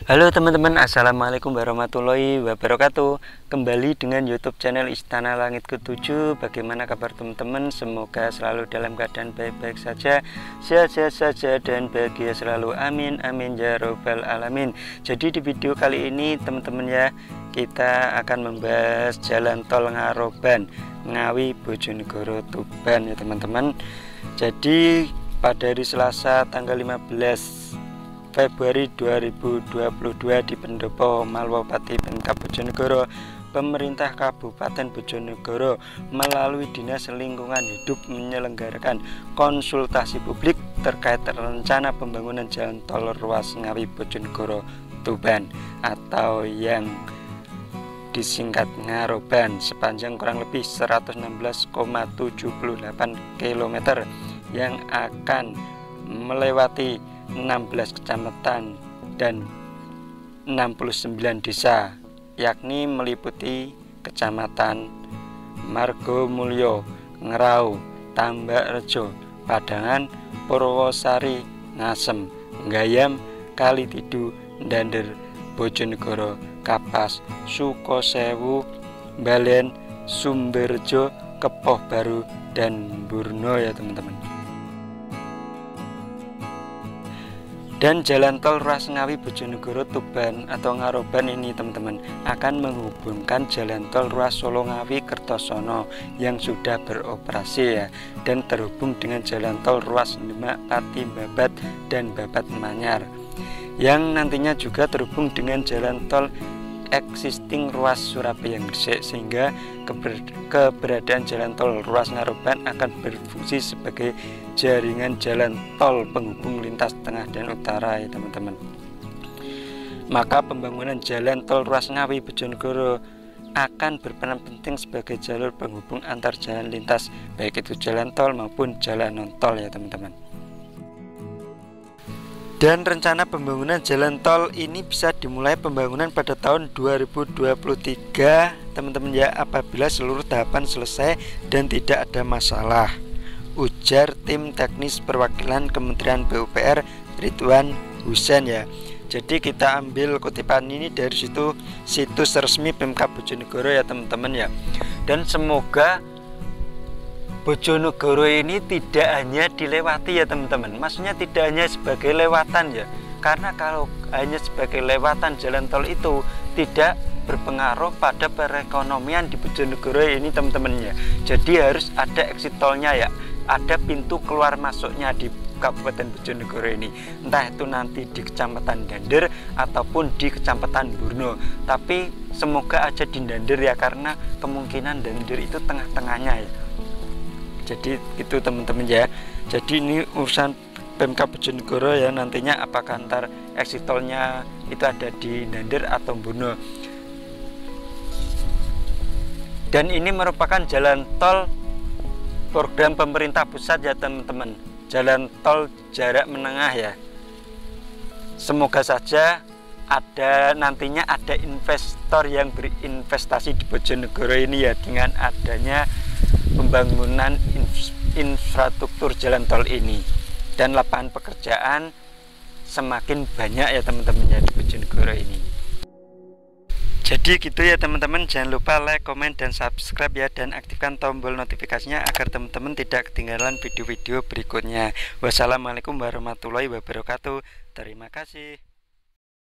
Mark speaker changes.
Speaker 1: Halo teman-teman, assalamualaikum warahmatullahi wabarakatuh. Kembali dengan YouTube channel Istana Langit ke-7. Bagaimana kabar teman-teman? Semoga selalu dalam keadaan baik-baik saja, sehat-sehat saja, dan bahagia selalu. Amin amin ya robbal alamin. Jadi di video kali ini teman-teman ya, kita akan membahas jalan tol Ngaroban, Ngawi, Bojonegoro, Tuban ya teman-teman. Jadi pada hari Selasa tanggal 15 Februari 2022 di Pendopo Malwapati Pemkab Bojonegoro, pemerintah Kabupaten Bojonegoro melalui Dinas Lingkungan Hidup menyelenggarakan konsultasi publik terkait rencana pembangunan jalan tol ruas Ngawi Bojonegoro Tuban atau yang disingkat Ngaroban sepanjang kurang lebih 116,78 km yang akan melewati 16 kecamatan dan 69 desa, yakni meliputi kecamatan Margomulyo, Ngerau, Tambakrejo, Padangan, Purwosari, Ngasem, Gayam, Kalitidu, Dander, Bojonegoro, Kapas, Sukosewu, Balen, Sumberjo, Kepoh Baru, dan Burno ya teman-teman. Dan jalan tol ruas Ngawi Bojonegoro Tuban atau Ngaroban ini teman-teman akan menghubungkan jalan tol ruas Solo Ngawi Kertosono yang sudah beroperasi ya, dan terhubung dengan jalan tol ruas Demak Pati Babat dan Babat Manyar yang nantinya juga terhubung dengan jalan tol existing ruas Surabaya Gresik, sehingga keberadaan jalan tol ruas Ngaroban akan berfungsi sebagai jaringan jalan tol penghubung lintas tengah dan utara ya teman-teman. Maka pembangunan jalan tol ruas Ngawi Bojonegoro akan berperan penting sebagai jalur penghubung antar jalan lintas, baik itu jalan tol maupun jalan non tol ya teman-teman. Dan rencana pembangunan jalan tol ini bisa dimulai pembangunan pada tahun 2023 teman-teman ya, apabila seluruh tahapan selesai dan tidak ada masalah, ujar tim teknis perwakilan Kementerian PUPR Ridwan Husein ya. Jadi kita ambil kutipan ini dari situs resmi Pemkab Bojonegoro ya teman-teman ya. Dan semoga Bojonegoro ini tidak hanya dilewati ya teman-teman, maksudnya tidak hanya sebagai lewatan ya, karena kalau hanya sebagai lewatan jalan tol itu tidak berpengaruh pada perekonomian di Bojonegoro ini teman-teman ya. Jadi harus ada exit tolnya ya, ada pintu keluar masuknya di Kabupaten Bojonegoro ini, entah itu nanti di Kecamatan Dander ataupun di Kecamatan Burno, tapi semoga aja di Dander ya, karena kemungkinan Dander itu tengah-tengahnya ya. Jadi itu teman-teman ya. Jadi ini urusan Pemkab Bojonegoro ya, nantinya apakah antar exit tolnya itu ada di Dander atau Burno. Dan ini merupakan jalan tol program pemerintah pusat ya teman-teman, jalan tol jarak menengah ya. Semoga saja nantinya ada investor yang berinvestasi di Bojonegoro ini ya, dengan adanya pembangunan infrastruktur jalan tol ini, dan lapangan pekerjaan semakin banyak ya teman-teman ya di Bojonegoro ini. Jadi gitu ya teman-teman, jangan lupa like, komen, dan subscribe ya, dan aktifkan tombol notifikasinya agar teman-teman tidak ketinggalan video-video berikutnya. Wassalamualaikum warahmatullahi wabarakatuh. Terima kasih.